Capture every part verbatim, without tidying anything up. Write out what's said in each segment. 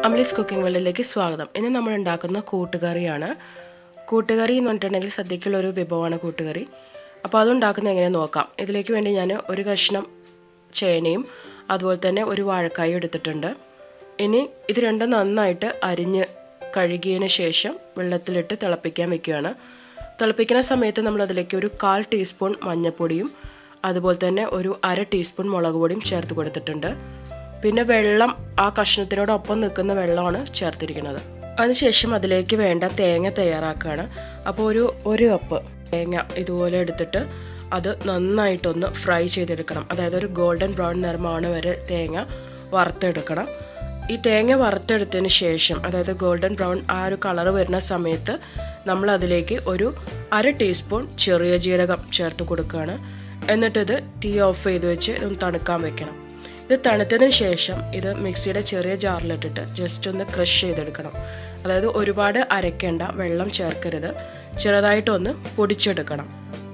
Amylase cooking വേൾഡിലേക്ക് സ്വാഗതം. ഇന്ന് നമ്മൾ ഉണ്ടാക്കുന്ന കൂട്ടുകറിയാണ്. കൂട്ടുകറി എന്ന് പറഞ്ഞിട്ടുണ്ടെങ്കിൽ സദ്യക്കുള്ള ഒരു വിഭവമാണ് കൂട്ടുകറി. അപ്പോൾ അതുണ്ടാക്കുന്നത് എങ്ങനെ നോക്കാം. ഇതിലേക്ക് വേണ്ടി ഞാൻ ഒരു കഷ്ണം ചേനയും അതുപോലെ തന്നെ ഒരു വാഴക്കായും എടുത്തിട്ടുണ്ട്. ഇനി ഇത് രണ്ടും നന്നായിട്ട് അരിഞ്ഞ് കഴുകിയതിന് ശേഷം വെള്ളത്തിലിട്ട് തിളപ്പിക്കാൻ വെക്കുകയാണ്. തിളപ്പിക്കുന്ന സമയത്ത് നമ്മൾ അതിലേക്ക് ഒരു കാൽ ടീസ്പൂൺ മഞ്ഞൾപ്പൊടിയും അതുപോലെ തന്നെ ഒരു അര ടീസ്പൂൺ മുളക് പൊടിയും ചേർത്ത് കൊടുത്തിട്ടുണ്ട്. പിന്നെ വെള്ളം ആ കഷ്ണത്തിനോടൊപ്പം നിൽക്കുന്ന വെള്ളമാണ് ചേർത്തിരിക്കുന്നത്. അതിനുശേഷം അതിലേക്ക് വേണ്ട തേങ്ങ തയ്യാറാക്കുകയാണ്. അപ്പോൾ ഒരു ഒരു കപ്പ് തേങ്ങ ഇതുപോലെ എടുത്തിട്ട് അത് നന്നായിട്ടൊന്ന് ഫ്രൈ ചെയ്തെടുക്കണം. അതായത് ഒരു ഗോൾഡൻ ബ്രൗൺ നിറമാണ് വരെ തേങ്ങ വറുത്തെടുക്കണം. ഈ തേങ്ങ വറുത്തെടുത്തതിന് ശേഷം അതായത് ഗോൾഡൻ ബ്രൗൺ ആ ഒരു കളർ വരുന്ന സമയത്ത് നമ്മൾ അതിലേക്ക് ഒരു അര ടീസ്പൂൺ ചെറിയ ജീരകം ചേർത്ത് കൊടുക്കുകയാണ്. എന്നിട്ടിത് തീ ഓഫ് ചെയ്ത് വെച്ച് ഒന്ന് തണുക്കാൻ വെക്കണം. ഇത് തണുത്തതിന് ശേഷം ഇത് മിക്സിയുടെ ചെറിയ ജാറിലിട്ടിട്ട് ജസ്റ്റ് ഒന്ന് ക്രഷ് ചെയ്തെടുക്കണം. അതായത് ഒരുപാട് അരയ്ക്കേണ്ട, വെള്ളം ചേർക്കരുത്, ചെറുതായിട്ടൊന്ന് പൊടിച്ചെടുക്കണം.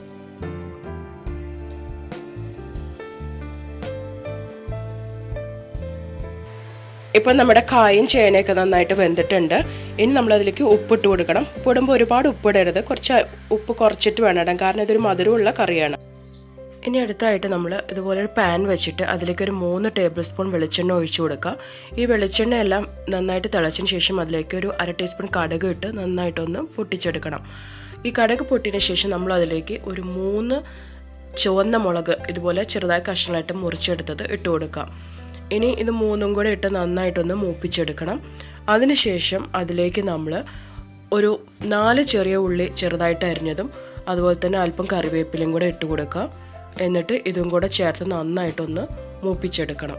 ഇപ്പം നമ്മുടെ കായും ചേനയൊക്കെ നന്നായിട്ട് വെന്തിട്ടുണ്ട്. ഇനി നമ്മളതിലേക്ക് ഉപ്പിട്ട് കൊടുക്കണം. ഉപ്പിടുമ്പോൾ ഒരുപാട് ഉപ്പിടരുത്, കുറച്ച് ഉപ്പ് കുറച്ചിട്ട് വേണം ഇടാൻ, കാരണം ഇതൊരു മധുരമുള്ള കറിയാണ്. ഇനി അടുത്തായിട്ട് നമ്മൾ ഇതുപോലെ ഒരു പാൻ വെച്ചിട്ട് അതിലേക്ക് ഒരു മൂന്ന് ടേബിൾ സ്പൂൺ വെളിച്ചെണ്ണ ഒഴിച്ചു കൊടുക്കുക. ഈ വെളിച്ചെണ്ണ എല്ലാം നന്നായിട്ട് തിളച്ചതിന് ശേഷം അതിലേക്ക് ഒരു അര ടീസ്പൂൺ കടുക് ഇട്ട് നന്നായിട്ടൊന്ന് പൊട്ടിച്ചെടുക്കണം. ഈ കടുക് പൊട്ടിയതിന് ശേഷം നമ്മൾ അതിലേക്ക് ഒരു മൂന്ന് ചുവന്ന മുളക് ഇതുപോലെ ചെറുതായി കഷ്ണങ്ങളായിട്ട് മുറിച്ചെടുത്തത് ഇട്ട് കൊടുക്കാം. ഇനി ഇത് മൂന്നും കൂടെ ഇട്ട് നന്നായിട്ടൊന്ന് മൂപ്പിച്ചെടുക്കണം. അതിനുശേഷം അതിലേക്ക് നമ്മൾ ഒരു നാല് ചെറിയ ഉള്ളി ചെറുതായിട്ട് അരിഞ്ഞതും അതുപോലെ തന്നെ അല്പം കറിവേപ്പിലയും കൂടെ ഇട്ട് കൊടുക്കുക. എന്നിട്ട് ഇതും കൂടെ ചേർത്ത് നന്നായിട്ടൊന്ന് മൂപ്പിച്ചെടുക്കണം.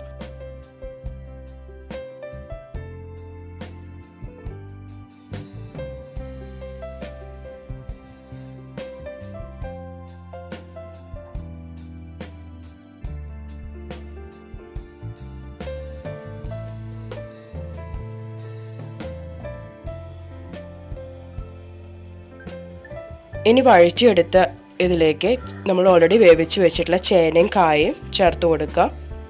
ഇനി വഴിച്ചെടുത്ത ഇതിലേക്ക് നമ്മൾ ഓൾറെഡി വേവിച്ച് വെച്ചിട്ടുള്ള ചേനയും കായും ചേർത്ത് കൊടുക്കുക.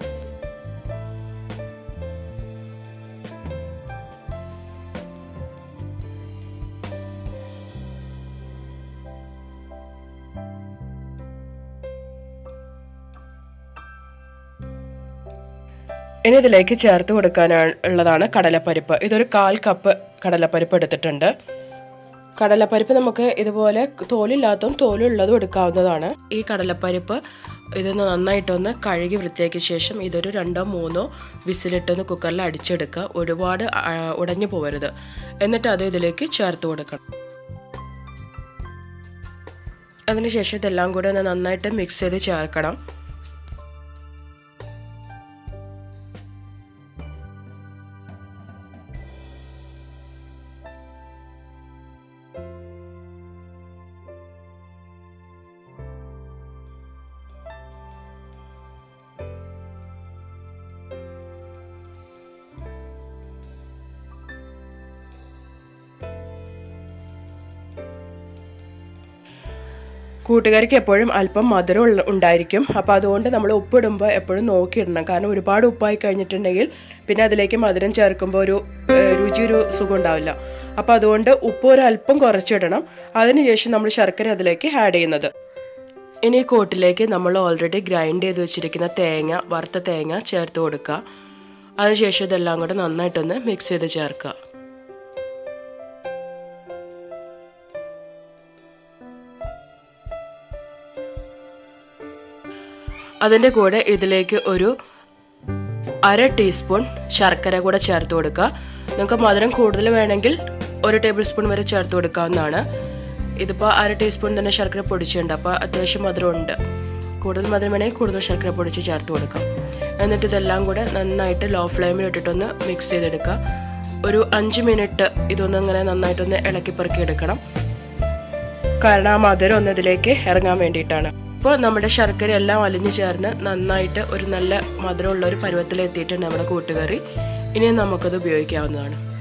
ഇനി ഇതിലേക്ക് ചേർത്ത് കൊടുക്കാനുള്ളതാണ് കടലപ്പരിപ്പ്. ഇതൊരു കാൽ കപ്പ് കടലപ്പരിപ്പ് എടുത്തിട്ടുണ്ട്. കടലപ്പരിപ്പ് നമുക്ക് ഇതുപോലെ തോലില്ലാത്തതും തോലുള്ളതും എടുക്കാവുന്നതാണ്. ഈ കടലപ്പരിപ്പ് ഇത് നന്നായിട്ടൊന്ന് കഴുകി വൃത്തിയാക്കിയ ശേഷം ഇതൊരു രണ്ടോ മൂന്നോ വിസിലിട്ടൊന്ന് കുക്കറിൽ അടിച്ചെടുക്കുക. ഒരുപാട് ഉടഞ്ഞു പോകരുത്. എന്നിട്ട് അത് ഇതിലേക്ക് ചേർത്ത് കൊടുക്കണം. അതിനുശേഷം ഇതെല്ലാം കൂടെ ഒന്ന് നന്നായിട്ട് മിക്സ് ചെയ്ത് ചേർക്കണം. കൂട്ടുകറിക്ക് എപ്പോഴും അല്പം മധുരം ഉണ്ടായിരിക്കും. അപ്പോൾ അതുകൊണ്ട് നമ്മൾ ഉപ്പിടുമ്പോൾ എപ്പോഴും നോക്കിയിടണം. കാരണം ഒരുപാട് ഉപ്പായി കഴിഞ്ഞിട്ടുണ്ടെങ്കിൽ പിന്നെ അതിലേക്ക് മധുരം ചേർക്കുമ്പോൾ ഒരു രുചി ഒരു സുഖം ഉണ്ടാവില്ല. അപ്പോൾ അതുകൊണ്ട് ഉപ്പ് ഒരു അല്പം കുറച്ചിടണം. അതിനുശേഷം നമ്മൾ ശർക്കര അതിലേക്ക് ആഡ് ചെയ്യുന്നത്. ഇനി ഈ കൂട്ടിലേക്ക് നമ്മൾ ഓൾറെഡി ഗ്രൈൻഡ് ചെയ്ത് വെച്ചിരിക്കുന്ന തേങ്ങ, വറുത്ത തേങ്ങ ചേർത്ത് കൊടുക്കുക. അതിനുശേഷം ഇതെല്ലാം കൂടെ നന്നായിട്ടൊന്ന് മിക്സ് ചെയ്ത് ചേർക്കുക. അതിൻ്റെ കൂടെ ഇതിലേക്ക് ഒരു അര ടീസ്പൂൺ ശർക്കര കൂടെ ചേർത്ത് കൊടുക്കുക. നിങ്ങൾക്ക് മധുരം കൂടുതൽ വേണമെങ്കിൽ ഒരു ടേബിൾ സ്പൂൺ വരെ ചേർത്ത് കൊടുക്കാവുന്നതാണ്. ഇതിപ്പോൾ അര ടീസ്പൂൺ തന്നെ ശർക്കര പൊടിച്ചിട്ടുണ്ട്. അപ്പോൾ അത്യാവശ്യം മധുരമുണ്ട്. കൂടുതൽ മധുരം വേണമെങ്കിൽ കൂടുതൽ ശർക്കര പൊടിച്ച് ചേർത്ത് കൊടുക്കാം. എന്നിട്ട് ഇതെല്ലാം കൂടെ നന്നായിട്ട് ലോ ഫ്ലെയിമിൽ ഇട്ടിട്ടൊന്ന് മിക്സ് ചെയ്തെടുക്കുക. ഒരു അഞ്ച് മിനിറ്റ് ഇതൊന്ന് ഇങ്ങനെ നന്നായിട്ടൊന്ന് ഇളക്കി പെറുക്കി എടുക്കണം. കാരണം ആ മധുരം ഒന്ന് ഇതിലേക്ക് ഇറങ്ങാൻ വേണ്ടിയിട്ടാണ്. ഇപ്പോൾ നമ്മുടെ ശർക്കര എല്ലാം അലിഞ്ഞു ചേർന്ന് നന്നായിട്ട് ഒരു നല്ല മധുരമുള്ള ഒരു പരുവത്തിലെത്തിയിട്ടുണ്ട് നമ്മുടെ കൂട്ടുകറി. ഇനി നമുക്കത് ഉപയോഗിക്കാവുന്നതാണ്.